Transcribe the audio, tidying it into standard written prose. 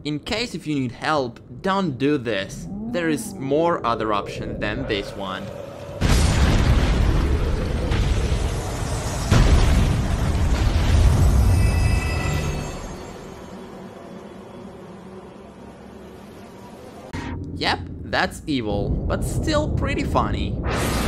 In case if you need help, don't do this. There is more other option than this one. Yep, that's evil, but still pretty funny.